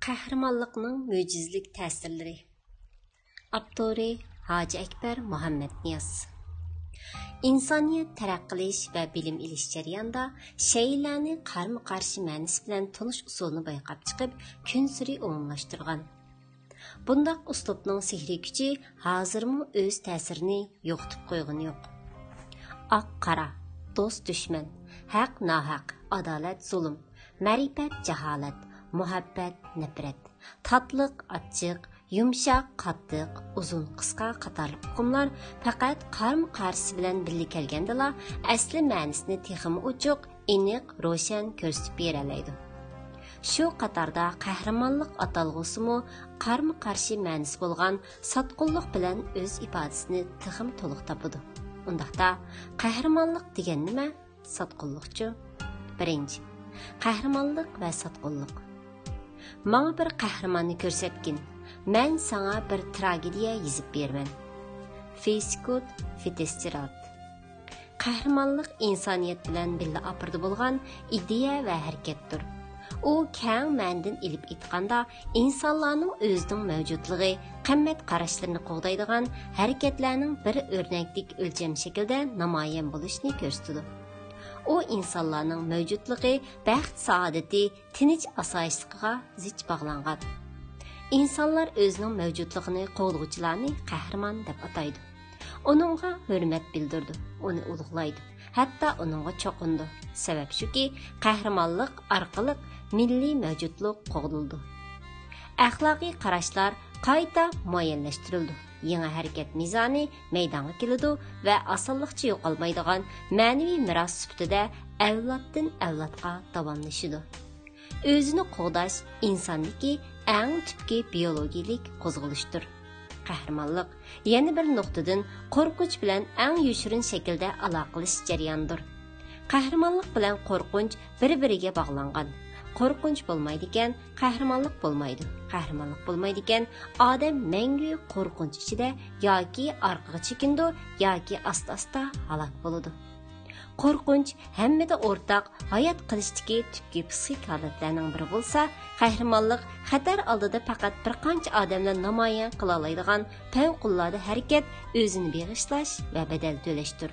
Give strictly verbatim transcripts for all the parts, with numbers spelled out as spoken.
Qahramonlikning mo'jizalik ta'sirlari. Avtori Hoji Akbar Muhammad Niyaz. İnsaniyet taraqqilish va bilim ilish jarayonida shaylarni qarama-qarshi ma'nosi bilan tonish usulini bayqab chiqib, kun sari umumlashtirgan. Bundaq uslubning sehri kuchi hozirmi o'z ta'sirini yo'qotib qo'ygani yo'q. Oq-qora, do'st dushman, haq nohaq, adolat zulm, ma'rifat jaholat, muhabbat nafrat, tatliq achchiq, yumshoq qattiq, uzun qisqa qatorliq uqumlar faqat qarama-qarshi bilan birga kelgandala asli ma'nosini texmi ochiq, aniq, ro'shan ko'rsatib bera oladi. Shu qatorda qahramonlik atalg'usimi qarama-qarshi ma'nosi bo'lgan sotqinlik bilan o'z ifodasini texmi to'liq topadi. Undaqda qahramonlik degan nima? Sotqinlikchi. Birinchi, qahramonlik va sotqinlik. Manga bir qahramonni ko'rsatgin. Men sana bir tragediya yozib beraman. Fiskut Fitzgerald. Qahramonlik insoniyat bilan birga apirdi bo'lgan ideya va harakatdir. U keng ma'nodan ilib aytganda insonlarning o'zining mavjudligi, qimmat qarashlarini qo'g'daydigan harakatlarning bir o'rnaklik o'lcham shaklda namoyon bo'lishini ko'rsatadi. O insonlarning mavjudligi, baxt saodati, tinch osoyishtligiga zich bog'langan. İnsanlar özünün mövcudluğunu qoğulğucularını qahramon deb ataydı. Onunğa hürmet bildirdi, onu ulug'laydı. Hatta onunğa çoqundu. Sebep shuki, qahramonlik orqali milliy mavjudlik qo'g'dildi. Axloqiy qarashlar qayta muayyanlashtirildi. Yangi harakat mizoni maydonga keladi va osonlikcha yo'qolmaydigan ma'naviy meros sifatida avloddan avlodga davomlashadi. Özünü qo'g'dash insonniki eng tüpki biyologiyalik qo'zg'alishdir. Qahramonlik yana bir nuqtadan qo'rqinch bilan eng yoshirin shaklda aloqalash jarayonidir. Qahramonlik bilan qo'rqinch bir-biriga bog'langan. Qo'rqinch bo'lmaydi ekan, qahramonlik bo'lmaydi. Qahramonlik bo'lmaydi ekan, odam mangu qo'rqinch ichida yoki orqaga chekindi yoki asta-asta halok bo'ladi. Qo'rqinch hammada o'rtaq hayot qilishdagi tubki psixik holatlarning biri bo'lsa, qahramonlik xatar oldida faqat bir qancha odamlar namoyon qila oladigan favqulodda harakat, o'zini beg'ishlash va badal to'lashdir.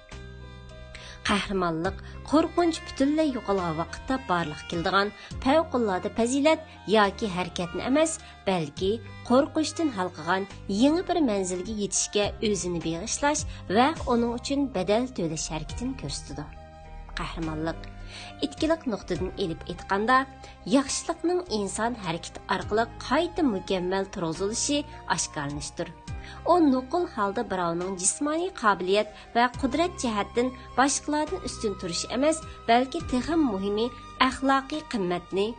Qahramonlik qo'rqinch butunlay yo'qolgan vaqtda barliq keladigan favqulodda fazilat yoki harakatni emas, balki qo'rqinchdan halqagan yangi bir manzilga yetishga o'zini beg'ishlash va uning uchun badal to'lash harakatini ko'rsatadi. Qahramonlik ikkilik nuqtadan elib aytganda, yaxshilikning inson harakati orqali qayta mukammal turg'izilishi oshkorlanishdir. O nuqul holda birovning jismoniy qobiliyat va qudrat jihatdan boshqalardan ustun turishi emas, balki texim muhimi axloqiy qimmatni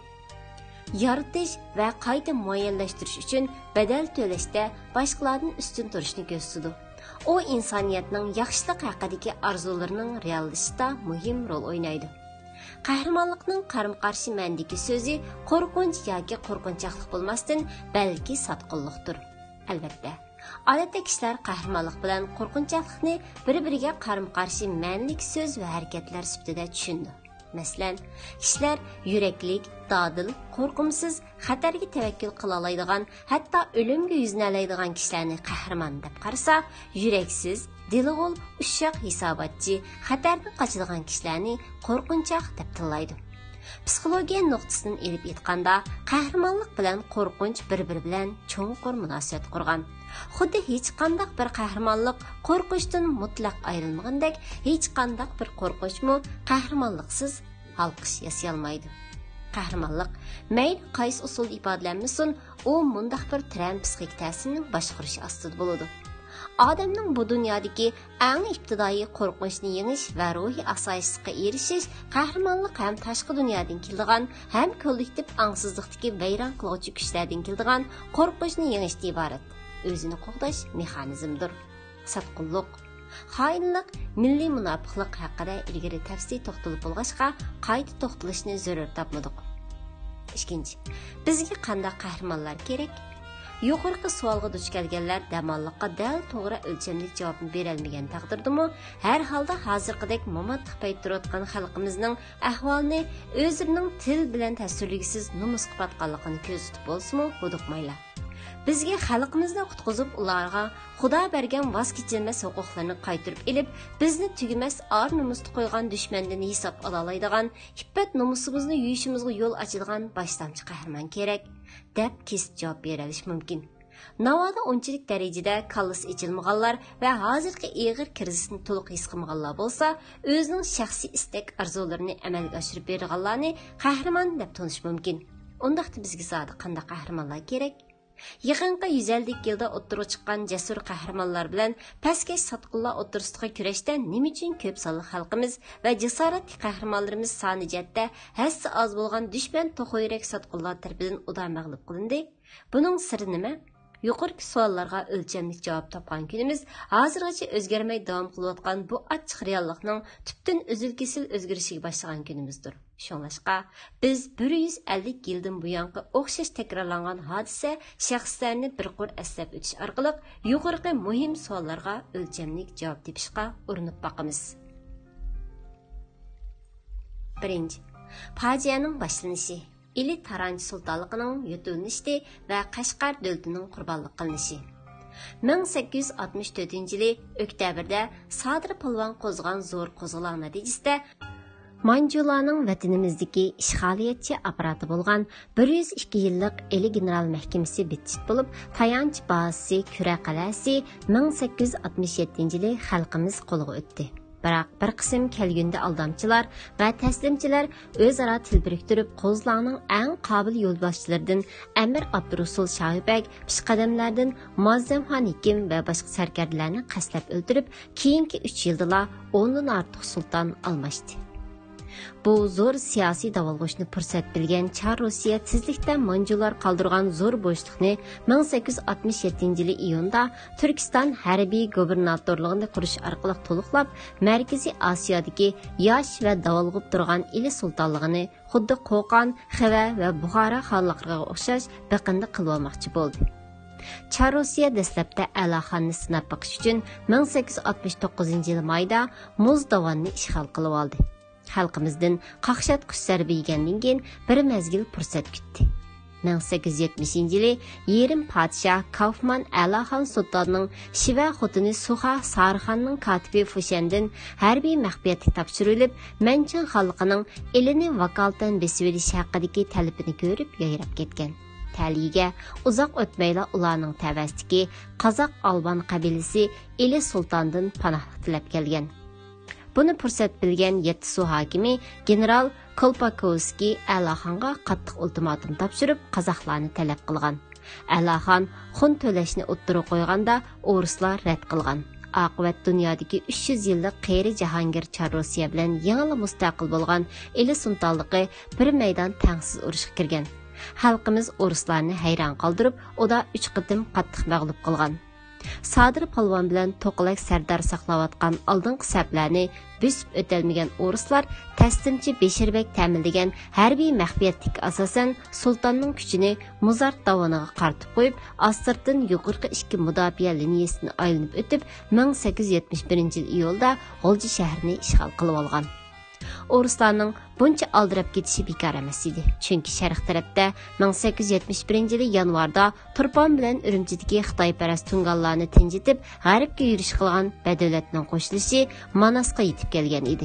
yaratish va qayta muayyanlashtirish uchun badal to'lashda boshqalardan ustun turishni ko'rsatadi. O insoniyatning yaxshilik haqidagi orzularining reallashishida muhim rol o'ynaydi. Qahramonlikning qarama-qarshi ma'nodagi so'zi qo'rqinch yoki qo'rqinchoqlik bo'lmasdan, balki sotqinlikdir. Albatta, odatda kishilar qahramonlik bilan qo'rqinchoqlikni bir-biriga qarama-qarshi ma'nolik so'z va harakatlar sifatida tushundi. Masalan, kishilar yuraklik, dodil, qo'rqimsiz, xatarga tavakkul qila oladigan, hatto o'limga yuznalaydigan kishilarni qahramon deb qarasa, yuraksiz, dilg'ul, ushoq hisobotchi, xatardan qochadigan kishilarni qo'rqinchoq deb tillaydi. Psixologiya nuqtasidan elib aytganda, qahramonlik bilan qo'rqinch bir-biri bilan cho'nqur munosabat qurgan. Xuddi hech qanday bir qahramonlik qo'rqinchdan mutlaq ayrilmagandek, hech qanday bir qo'rqinchmi qahramonliksiz halqish yasay olmaydi. Qahramonlik mayli qaysi usul ifodalanmasin, u mundaq bir tran psixik ta'sirning boshqarishi ostida bo'ladi. Odamning bu dunyodagi eng ibtidoiy qo'rqinchni yengish va ruhiy osoyishlikka erishish qahramonlik ham tashqi dunyodan keladigan, ham kollektiv angsizlikdagi vayron qiluvchi kuchlardan keladigan qo'rqinchni yengishdan iborat. O'zini qo'g'dash mexanizmidir. Sotqinlik, xoinlik, milliy munofiqlik haqida ilgari tafsil to'xtalib bo'lg'achqa qayta to'xtalishni zarur topmadik. Ikkinchi, bizga qanday qahramonlar kerak? yuqorqi savolga duch kelganlar damonliqqa dal to'g'ri o'lchamli javobni berolmagan taqdirdimi, har holda hozirgidek momatliq payt turayotgan xalqimizning ahvolini o'zining til bilan tasvirlagisiz nomusqa patqanligini ko'rsatib bo'lsa-mu, huduqmayla. Bizga xalqimizni qutqizib, ularga Xudo bergan voz kechilmas huquqlarni qaytarib elib, bizni tugamas ar nomusni qo'ygan dushmandan hisob ola oladigan, iffat nomusimizni yuyishimizga yo'l ochadigan boshlamchi qahramon kerak, deb kesib javob berilish mumkin. Navoda unchalik darajada kallasi ichilmaganlar va hozirgi ig'ir krizisni to'liq his qilmaganlar bo'lsa, o'zining shaxsiy istak arzularini amalga oshirib berganlarni qahramon deb tanish mumkin. Undaqda bizga zodi qanday qahramonlar kerak? Yaqinqi yuz ellik yilda o'ttirib chiqqan jasur qahramonlar bilan pastkash sotqinlar o'ttirsidagi kurashda nima uchun ko'p sonli xalqimiz va jasoratli qahramonlarimiz soni jihatda hassi oz bo'lgan dushman to'qoyrak sotqinlar tarafidan uda mag'lub qilindi? Buning siri nima? Yuqorqi savollarga o'lchamli javob topgan kunimiz hozirgacha o'zgarmay davom qilayotgan bu achchiq reallikning tubdan uzil-kesil o'zgarishiga boshlagan kunimizdir. Shunlashqa biz bir yuz ellik yildan buyongi o'xshash takrorlangan hodisa shaxslarni bir qur eslab o'tish orqali yuqorqi muhim savollarga o'lchamli javob topishga urinib boqamiz. Birinchi, fojianing boshlanishi. İli Taranç sultanlığının yutilinishi va Qashqar davlatining qurbonlik qilinishi. ming sakkiz yuz oltmish to'rtinchi yili oktyabrda Sadir Polvon qo'zg'agan zo'r qo'zg'olon natijasida Manjularning vatanimizdagi ishg'oliyatchi apparati bo'lgan bir yuz ikki yillik Eli general mahkamasi bitit bo'lib, tayanch bazasi Kura qalasi ming sakkiz yuz oltmish yettinchi yili xalqimiz qo'liga o'tdi. Biroq bir qism kelgunda aldamchilar va taslimchilar o'zaro til biriktirib, qo'zlarning eng qobil yo'lboshchilaridan Amir Abdurusul Shohibek, pishqadamlardan Muazzamxon Hikim va boshqa sarkardalarni qaslab o'ldirib, keyingi uch yilda o'ndan ortiq sulton almashdi. Bu zo'r siyosiy davolg'ishni fursat bilgan Char Rossiya tezlikda Manjular qoldirgan zo'r bo'shliqni ming sakkiz yuz oltmish yettinchi yili iyunda Turkiston harbiy gubernatorligini qurish orqali to'liqlab, Markaziy Osiyodagi yosh va davolg'ib turgan Ili sultonligini xuddi Qo'qon, Xiva va Buxoro xonliqlariga o'xshash biqindi qilib olmoqchi bo'ldi. Char Rossiya dastlabda Alaxonni sinab baqish uchun ming sakkiz yuz oltmish to'qqizinchi yil mayda Mo'zdovonni ishg'ol qilib oldi. Xalqimizdan qaqshatqich zarba yegandan keyin bir mezgil fursat kutdi. ming sakkiz yuz yetmishinchi yili yerim podshoh Kaufman Alaxon sultonning Shiva xotini Suxa Sarxonning katibi Fushandin harbiy maxfiyatga topshirilib, Manchin xalqining elini vakolatan besib olish haqidagi talabini ko'rib yayrab ketgan. Taliga uzoq o'tmayla ularning tavasidagi Qozoq Alban qabilasi Eli sultondan panoh tilab kelgan. Buni fursat bilgan Yettisu hokimi general Kolpakovskiy Alaxonga qattiq ultimatum topshirib, qozoqlarni talab qilgan. Alaxon xun to'lashni o'ttira qo'yganda o'rislar rad qilgan. Oqibat dunyodagi uch yuz yillik qeyri Jahongir Char Rossiya bilan yangi mustaqil bo'lgan Eli sultonligi bir maydon tangsiz urushga kirgan. Xalqimiz o'rislarni hayron qoldirib, uda uch qitim qattiq mag'lub qilgan. Sadir Polvon bilan to'qilak sardar saqlayotgan oldingi saflarni bosib o'tolmagan o'rislar taslimchi Beshirbek ta'minlagan harbiy maxfiyatlik asosan sultonning kuchini Muzart dovoniga qartib qo'yib, astirdan yuqorqi ikki mudofaa liniyasini aylanib o'tib, ming sakkiz yuz yetmish birinchi yil iyulda G'o'lji shahrini ishg'ol qilib olgan. O'rislarning buncha aldirab ketishi bekor emas edi. Chunki sharq tarafda ming sakkiz yuz yetmish birinchi yil yanvarda Turpon bilan Urumchidagi Xitoyparast tunganlarni tinjitib, g'arbga yurish qilgan Badavlatning qo'shilishi Manasga yetib kelgan edi.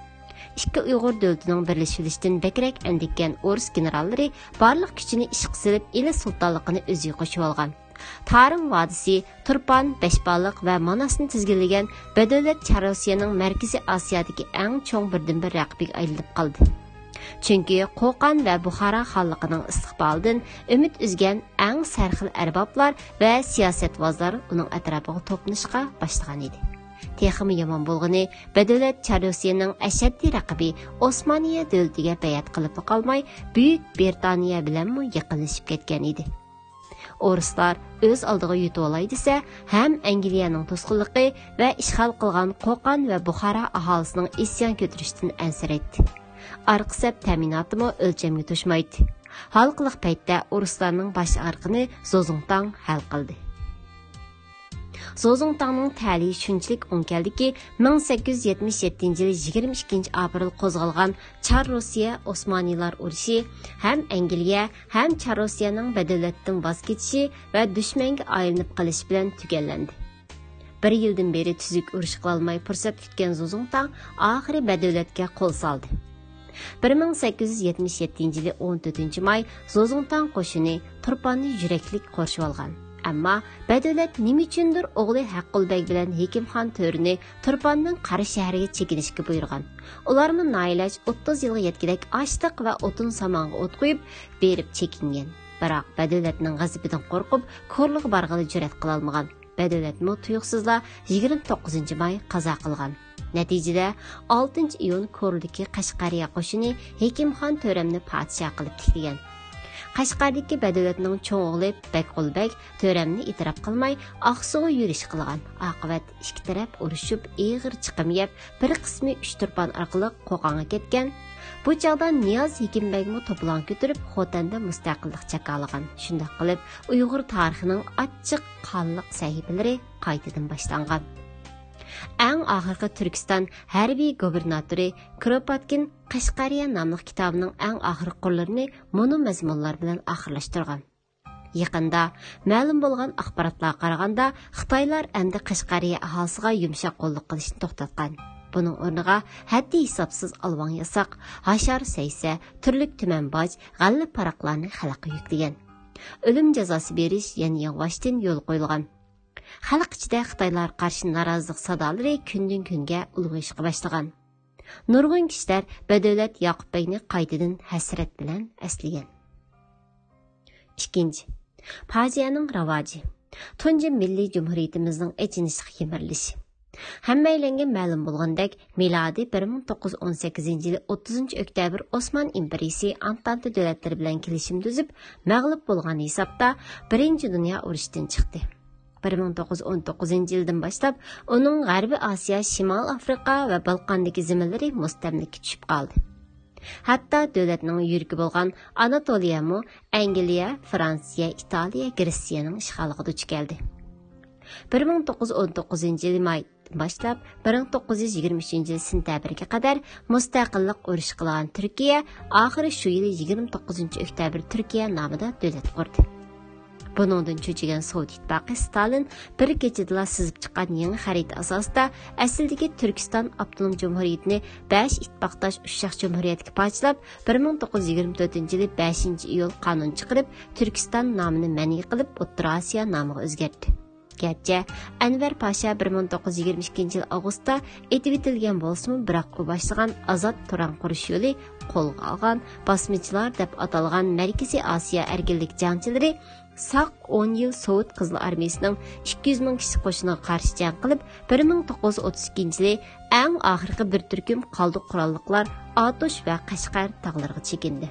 Ikki Uyg'ur davlatining birlashishidan bekrak andikkan o'ris generallari barliq kuchini ishga solib, Eli sultonligini o'ziga qo'shib olgan. Tarim vadisi, Turpan, Beşbaliq va Manasni tizginlagan Badavlat Char Rossiyaning Markaziy Osiyodagi eng cho'ng birdan-bir raqibiga aylanib qoldi. Chunki Qo'qon va Buxoro xonligining istiqbolidan umid uzgan eng sarxil arboblar va siyosatvozlar uning atrofiga to'planishga boshlagan edi. Texmi yomon bo'lgani, Badavlat Char Rossiyaning ashaddiy raqibi Osmoniya davlatiga bayat qilib qolmay, Buyuk Britaniya bilan yaqinlashib ketgan edi. O'rislar o'z oldiga yutib olay desa, ham Angliyaning to'sqinligi va ishg'ol qilgan Qo'qon va Buxoro aholisining isyon ko'tarishdan ansiraydi. Arqi sap ta'minotimi o'lchamga to'shmaydi. halqılıq paytda uruslarning baş ağrığını Zozongtang hal qildi. Zozongtangning ta'li shunchalik o'ng keldiki, ming sakkiz yuz yetmish yettinchi yil yigirma ikkinchi aprel qo'zg'algan Char Rossiya Osmoniylar urushi ham Angliya ham Char Rossiyaning badavlatdan voz kechishi va dushmanga aylanib qolishi bilan tugallandi. Bir yildan beri tuzuk urush qilolmay fursat kutgan Zozongtang oxiri badavlatga qo'l soldi. bir ming sakkiz yuz yetmish yettinchi yil o'n to'rtinchi may Zozongtang qo'shini Turpanni yuraklik qorshib olgan. Ammo badavlat nima uchundir o'g'li Haqqulbek bilan Hekimxon To'rini Turpanning Qari shahriga chekinishga buyurgan. Ularni nailaj o'ttiz yilga yetgidek ochliq va o'tin samonga o't qo'yib berib chekingan. Biroq badavlatning g'azabidan qo'rqib, ko'rliga borg'ili jur'at qila olmagan. Badavlatmi tuyuqsizla yigirma to'qqizinchi may qazo qilgan. Natijada oltinchi iyun Ko'rdagi Qashqariya qo'shini Hekimxon To'ramni podshoh qilib tiklagan. Qashqardagi badavlatning cho'ng o'g'li Bakqulbek To'ramni e'tirof qilmay Oqsuga yurish qilgan. Oqibat ikki taraf urushib, ig'ir chiqim yeb, bir qismi uch Turpan orqali Qo'qonga ketgan. Bu chog'da Niyoz Hekimbekmi to'polon ko'tarib Xotanda mustaqillik chaqalagan. Shunday qilib, Uyg'ur tarixining ochiq qonliq sahifalari qaytadan boshlangan. Eng oxirgi Turkiston harbiy gubernatori Kropotkin Qashqariya nomli kitobining eng oxirgi qurlarini mono mazmunlar bilan oxirlashtirgan. Yaqinda ma'lum bo'lgan axborotlarga qaraganda Xitoylar endi Qashqariya aholisiga yumshoq qo'llik qilishni to'xtatgan. Buning o'rniga haddi hisobsiz alvon yasoq, hashar saysa, turli tuman boj, g'alla paraqlarni xalqqa yuklagan. O'lim jazosi berish yana yavaşdan yo'l qo'yilgan. Xalq ichida Xitoylar qarshi norozilik sadolari kundan kunga ulg'ayishga boshlagan. Nurg'un kishilar badavlat Yoqubbekni qaytadan hasrat bilan eslagan. Ikkinchi, fojianing ravoji. Tunji milliy jumhuriyatimizning ichinishga kemirilishi. Hammaylarga ma'lum bo'lgandek, milodiy bir ming to'qqiz yuz o'n sakkizinchi yil o'ttizinchi oktyabr Osman imperiyasi Antante davlatlari bilan kelishim tuzib, mag'lub bo'lgan hisobda birinchi dunyo urushidan chiqdi. bir ming to'qqiz yuz o'n to'qqizinchi yildan boshlab uning G'arbiy Osiyo, Shimol Afrika va Balqondagi zaminlari mustamlika tushib qoldi. Hatto davlatning yuragi bo'lgan Anatoliyami Angliya, Fransiya, Italiya, Gretsiyaning ishg'oliga duch keldi. bir ming to'qqiz yuz o'n to'qqizinchi yil may boshlab bir ming to'qqiz yuz yigirma uchinchi yil sentabrga qadar mustaqillik urushi qilgan Turkiya oxiri shu yil yigirma to'qqizinchi oktyabr Turkiya nomida davlat qurdi. Buningdan cho'chigan Sovet ittifoqi Stalin bir kechada sizib chiqqan yangi xarita asosida asldagi Turkiston Avtonom Jumhuriyatini besh ittifoqdosh ushshaq jumhuriyatga parchalab, bir ming to'qqiz yuz yigirma to'rtinchi yil beshinchi iyul qonun chiqarib, Turkiston nomini ma'ni qilib, O'rta Osiyo nomiga o'zgartdi. Gerçi Enver Paşa bir ming to'qqiz yuz yigirma ikkinchi yil avgustda etib etilgan bo'lsa-mu, biroq u boshlagan Azod Turan qurish yo'li qo'lga olgan bosmachilar deb atalgan Markaziy Osiyo erkinlik jangchilari saq o'n yil Sovet Qizil armiyasining ikki yuz ming kishi qo'shiniga qarshi jang qilib, bir ming to'qqiz yuz o'ttiz ikkinchi yil eng oxirgi bir turkum qoldiq qurolliqlar Atosh va Qashqar tog'lariga chekindi.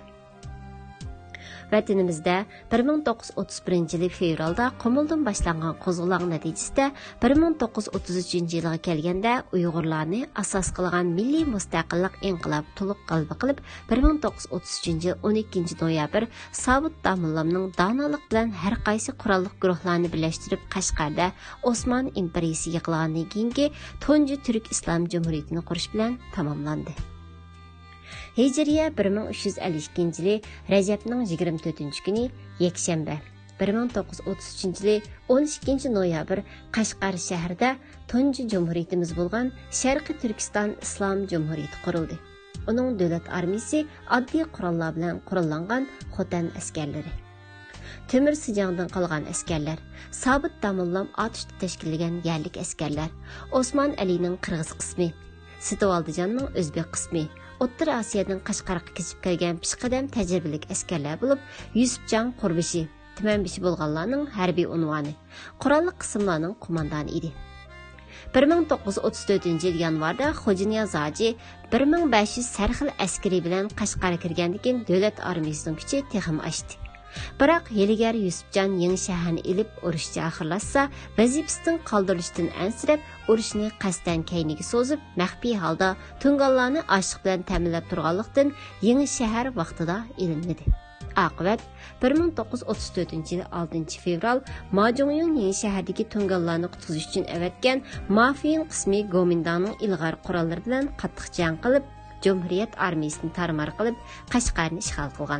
Vatanimizda bir ming to'qqiz yuz o'ttiz birinchi yil fevralda Qumuldan boshlangan qo'zg'olon natijasida bir ming to'qqiz yuz o'ttiz uchinchi yilga kelganda Uyg'urlarni asos qilgan milliy mustaqillik inqilobi to'liq g'alaba qilib, bir ming to'qqiz yuz o'ttiz uchinchi yil o'n ikkinchi noyabr Sobit Damullamning donolik bilan har qaysi qurolli guruhlarni birlashtirib Qashqarda Osmon imperiyasi yiqilgandan keyingi tunji Turk Islom Jumhuriyatini qurish bilan tamomlandi. Hijriya bir ming uch yuz ellik ikkinchi yili Rajabning yigirma to'rtinchi kuni yakshanba bir ming to'qqiz yuz o'ttiz uchinchi yili o'n ikkinchi noyabr Qashqar shahrida tunji jumhuriyatimiz bo'lgan Sharqiy Turkiston Islom Jumhuriyati qurildi. Uning davlat armiyasi oddiy qurollar bilan qurollangan Xotan askarlari. Temir Sijangdan qolgan askarlar, Sobit Damullam otishda tashkillagan yerlik askarlar, Osman Alining qirg'iz qismi, Sitovaldijonning o'zbek qismi, O'rta Osiyodan Qashqarga ketib kelgan pishqadam tajribalik askarlar bo'lib, Yusufjon Qurbishi, Tumanbishi bo'lganlarning harbiy unvoni, qurolli qismlarning qo'mondoni edi. bir ming to'qqiz yuz o'ttiz to'rtinchi yil yanvarda Xo'janiyoz Hoji bir ming besh yuz sarxil askari bilan Qashqarga kirgandan keyin davlat armiyasining kuchi texim oshdi. Biroq Yeligar Yusufjon yangi shaharni ilib urushni oxirlashsa, vazifasidan qoldirishdan ansirab, urushni qasdan keyniga so'zib, maxfiy holda Tungallarni ochiq bilan ta'minlab turganlikdan yangi shahar vaqtida ilinmadi. Aqibət bir ming to'qqiz yuz o'ttiz to'rtinchi yil oltinchi fevral Majungyun yeni shahardagi tunganlarni qutqizish uchun avatgan mafiyan qismi Gomindanning ilg'or qurollari bilan qattiq jang qilib, Cumhuriyet armiyasini tarmar qilib, Qashqarni ishg'ol qilgan.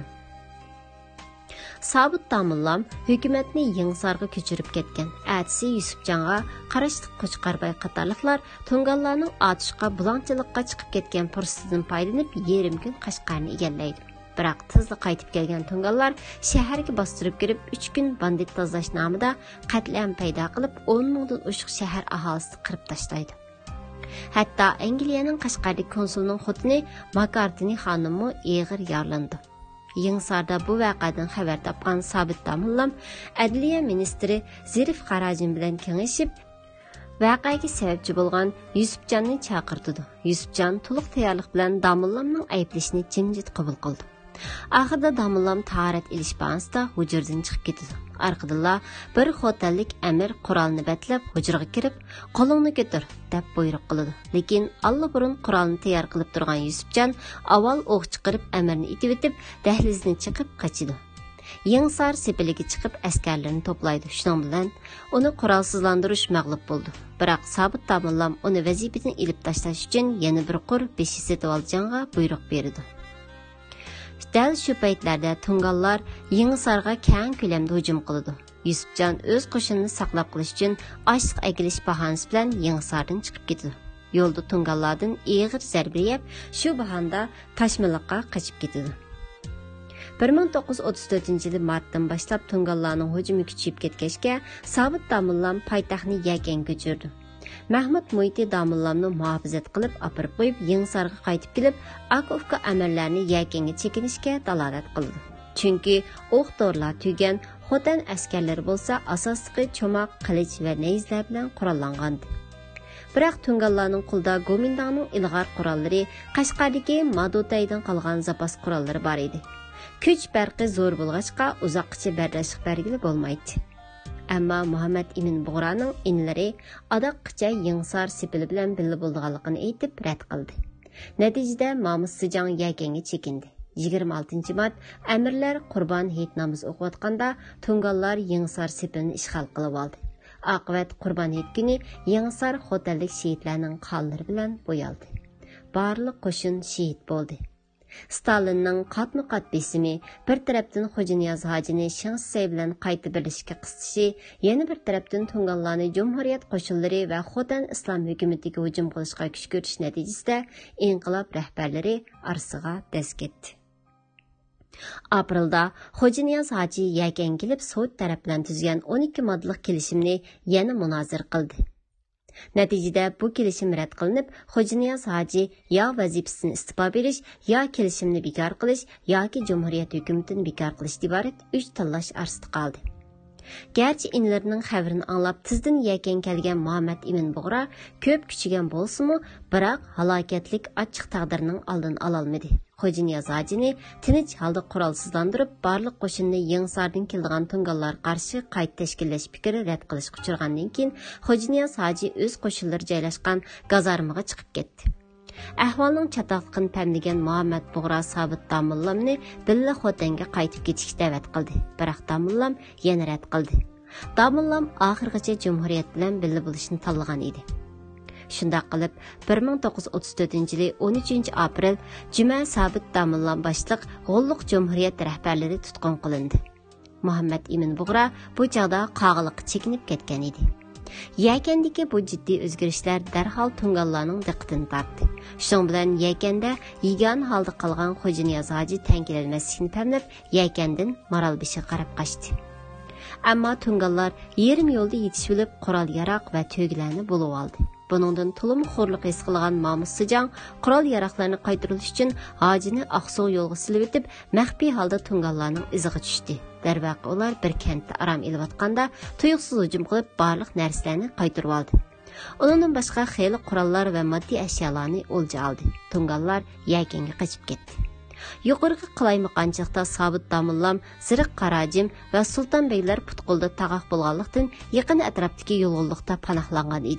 Sabit Damillam hukumatni Yingsarga ko'chirib ketgan. Atisi Yusufjonga qarashli Qo'chqarbay qatorliqlar tunganlarning otishqa, bulanchilikqa chiqib ketgan fursatidan foydalanib, yarim kun Qashqarni egallaydi. Biroq tezda qaytib kelgan tunganlar shaharga bostirib kirib, uch kun bandit tozalash nomida qatlam paydo qilib, o'n mingdan oshiq shahar aholisini qirib tashlaydi. Hatto Angliyaning Qashqardagi konsulining xotini Makartini xonimi og'ir yaralandi. Yingsarda bu voqeadan xabar topgan Sabit Damillam Adliya ministri Zirif Qarajin bilan kengashib, voqeaga sababchi bo'lgan Yusufjonni chaqirdi. Yusufjon to'liq tayyorlik bilan Damillamning ayblashini jimjit qabul qildi. Oxirida Damillam tahorat ilish bahonasida hujradan chiqib ketdi. Arqadilla bir xotellik amir qurolni batlab hujraga kirib, "Qo'lingni ko'tar" deb buyruq qiladi. Lekin allaburun qurolni tayyor qilib turgan Yusufjon avval o'q chiqarib amirni itib etib, dahlizni chiqib qochidi. Yingsar sepiliga chiqib askarlarni to'playdi. Shuning bilan uni qurolsizlantirish mag'lub bo'ldi. Biroq Sabit Damillam uni vazifadan ilib tashlash uchun yana bir qur beshi setib olishga buyruq berdi. Dal shu paytlarda tunganlar Yingsarga keng ko'lamda hujum qildi. Yusufjon o'z qo'shinini saqlab qolish uchun ochliq agilish bahonasi bilan Yingsardan chiqib ketdi. Yo'lda tunganlardan og'ir zarba yeb, shu bahonada Tashmiliqqa qochib ketdi. bir ming to'qqiz yuz o'ttiz to'rtinchi yil martdan boshlab tunganlarning hujumi kuchayib ketgachga Sabit Damillam poytaxtni Yakan ko'chirdi. Mahmud Muyti Damillamni muhofazat qilib apirib qo'yib, Yingsarga qaytib kelib, Akovka amirlarni Yakanga chekinishga dalolat qildi. Chunki o'q-dorilar tugan Xotan askarlari bo'lsa, asosliqi cho'moq, qilich va nayzlar bilan qurollangan. Biroq tunganlarning qo'lida Gomindanning ilg'or qurollari, Qashqardagi Madotaydan qolgan zapas qurollari bor edi. Kuch farqi zo'r bo'lg'achqa uzoqcha bardashlik bergili bo'lmaydi. Ammo Muhammad Emin Bug'raning inlari adoqqicha Yingsar sepili bilan birga bo'lganligini aytib rad qildi. Natijada Mamus Sijang Yakanga chekindi. yigirma oltinchi mart amirlar Qurbon hayit namoz o'qiyotganda tunganlar Yingsar sepilini ishg'ol qilib oldi. Oqibat Qurbon hayit kuni Yingsar xotellik shehidlarning qonlari bilan bo'yaldi. Barliq qo'shin shehid bo'ldi. Stalinning qatma-qat besimi, bir tarafdan Xo'janiyaz hojini Shingsay bilan qayta birlashishga qistishi, yana bir tarafdan tunganlarni Cumhuriyet qo'shinlari va Xotan islom hukumatiga hujum qilishga kuch ko'rish natijasida inqilob rahbarlari orasiga dast ketdi. Aprelda Xo'janiyaz hoji Yakan kelib, Sovet taraf bilan tuzgan o'n ikki moddalik kelishimni yana munozir qildi. Natijada bu kelishim rad qilinib, Xo'janiyaz hoji yo vazifasini istiqbo berish, yo kelishimni bekor qilish, yoki Cumhuriyet hukumatini bekor qilish iborat uch tanlash orasida qoldi. Gerçi inlarining xabarini anglab tizdan Yakan kelgan Muhammad Emin Bug'ra ko'p kuchigan bo'lsa-mu, biroq halokatlik ochiq taqdirning oldini ola olmadi. Xo'janiyaz hojini tinch holda qurolsizlantirib, barliq qo'shinni Yingsardan kelgan tunganlar qarshi qayta tashkillash fikri rad qilishga uchragandan keyin Xo'janiyaz hoji o'z qo'shinlari joylashgan gazarmaga chiqib ketdi. Ahvolning chatoqligini pamlagan Muhammad Bug'ra Sabit Damillamni billa Xotanga qaytib ketishga da'vat qildi. Biroq Damillam yana rad qildi. Damillam oxirgacha Cumhuriyet bilan billa bo'lishni tanlagan edi. Shunda qilib bir ming to'qqiz yuz o'ttiz to'rtinchi yil o'n uchinchi aprel Juma Sabit Damillam boshliq G'olliq Cumhuriyet rahbarlari tutqun qilindi. Muhammad Emin Bug'ra bu chaqda qog'iliqqa chekinib ketgan edi. Yakandagi bu jiddiy o'zgarishlar darhol tunganlarning diqqatini tortdi. Shuning bilan Yakanda yegan holda qolgan Xo'janiyaz hoji tankilanmaslikni pamlab, Yakandan Maralbeshga qarab qochdi. Ammo tunganlar yarim yo'lda yetishib olib, qurol yaroq va to'glarni bo'lib oldi. Buningdan to'lim xo'rliq his qilgan Mamus Sijang qurol yaroqlarni qaytarish uchun hojini Aqsuv yo'lga silib etib, maxfiy holda tunganlarning iziga tushdi. Darvaqa ular bir kentda aram elayotganda tuyuqsiz hujum qilib, barliq narsalarni qaytarib oldi. Undan boshqa xeyli qurollar va moddiy ashyolarni o'lja oldi. Tunganlar Yakanga qochib ketdi. Yuqorqi Qalaymaqanchiqda Sabit Damillam, Ziriq Qarajim va Sulton Beylar putqulda taqoq bo'lganlikdan yaqin atrofdagi yo'lg'onliqda panohlangan edi.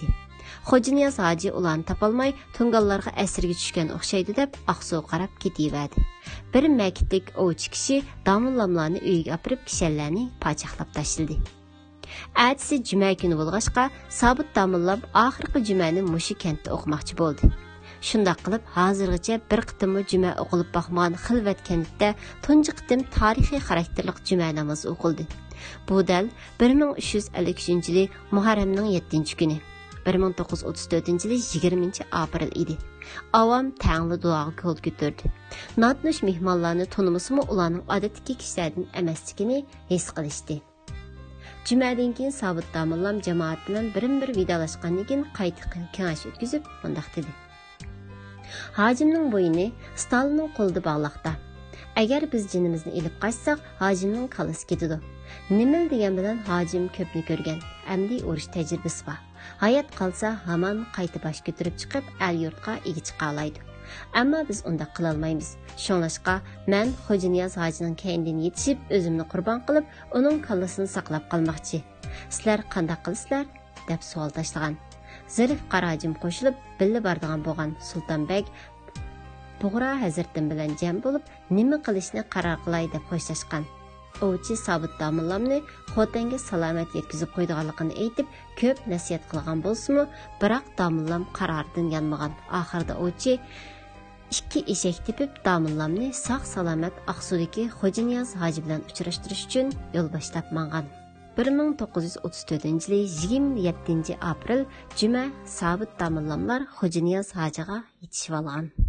Xo'janiyaz hoji ularni topolmay, tungallarga asirga tushgan o'xshaydi deb Aqsuga qarab ketaverdi. Bir makitlik ovchi kishi damollamlarni uyiga olib kishanlarni pochaqlab tashladi. Ertesi juma kuni bo'lg'achqa, Sobit damollam oxirgi jumani mushu kentda o'qimoqchi bo'ldi. Shundoq qilib, hozirgacha bir qitimmi juma o'qilib boqmagan xilvat kentda tunji qitim tarixiy xarakterlik juma namozi o'qildi. Bu dal bir ming uch yuz ellik uchinchi yili Muharramning yettinchi kuni. bir ming to'qqiz yuz o'ttiz to'rtinchi yili yigirmanchi aprel edi. Avam tangli duoga qo'l ko'tardi. Natnush mehmonlarni tonimasimi ularning odatdagi kishilardan emasligini his qilishdi. Jumadan keyin Sobit damollam jamoat bilan birin-bir vidolashgandan keyin qayta kengash o'tkazib, mundaq dedi. Hacimning bo'yini Stalinning qo'lida bog'liqda. Agar biz jinimizni ilib qochsak, hacimning kallasi ketadi. Nima degan bilan hacim ko'pni ko'rgan, amdi urush tajribasi bor. Hayat qolsa hamon qayta bosh ko'tarib chiqib, el yurtga ega chiqa oladi. Ammo biz unda qila olmaymiz. Shunlashqa men Xo'janiyaz hojining keyindan yetishib, o'zimni qurbon qilib, uning kallasini saqlab qolmoqchi. Sizlar qanday qilasizlar? deb savol tashlagan. Zarif qarajim qo'shilib, billa bordigan bo'lgan Sultonbek Bug'ra hazratim bilan jam bo'lib, nima qilishni qaror qilay deb xo'shlashgan. Ovchi Sobit damollamni xotanga salomat yetkazib qo'ydiganligini aytib, ko'p nasihat qilgan bo'lsa-mu, biroq damollam qarordan yanmagan. Oxirida ovchi ikki eshak tepib damollamni sog' salomat Aqsudagi Xo'janiyaz hoji bilan uchrashtirish uchun yo'l boshlab mangan. bir ming to'qqiz yuz o'ttiz to'rtinchi yili yigirma yettinchi aprel juma Sobit damollamlar Xo'janiyaz hojiga yetishib olgan.